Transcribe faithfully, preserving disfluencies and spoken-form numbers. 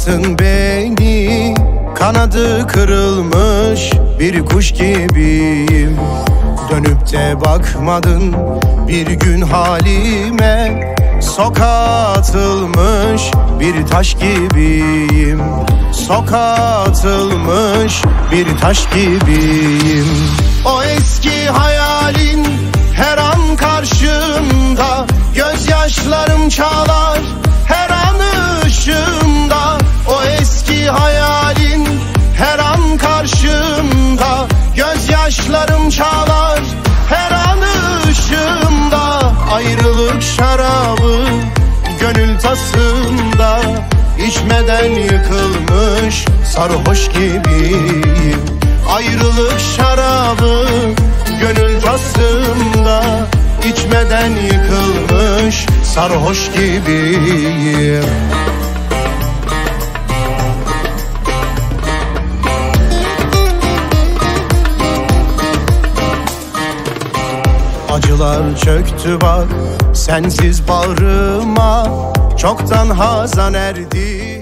bıraktın beni, kanadı kırılmış bir kuş gibiyim. Dönüp de bakmadın bir gün halime, sokağa atılmış bir taş gibiyim. Sokağa atılmış bir taş gibiyim. O eski hayalin her an karşımda, gözyaşlarım çağlar her an ışığımda. O eski hayalin her an karşımda, gözyaşlarım çağlar her an ışığımda. Ayrılık şarabı gönül tasımda, içmeden yıkılmış sarhoş gibiyim. Ayrılık şarabı gönül tasımda, içmeden yıkılmış sarhoş gibiyim. Acılar çöktü bak sensiz bağrıma, çoktan hazan erdi.